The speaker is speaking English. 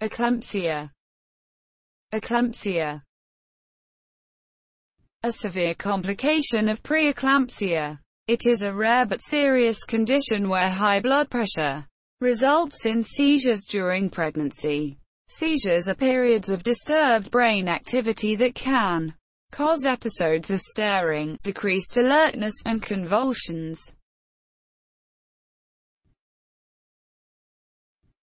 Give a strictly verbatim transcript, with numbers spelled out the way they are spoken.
Eclampsia. Eclampsia. A severe complication of pre-eclampsia. It is a rare but serious condition where high blood pressure results in seizures during pregnancy. Seizures are periods of disturbed brain activity that can cause episodes of staring, decreased alertness, and convulsions.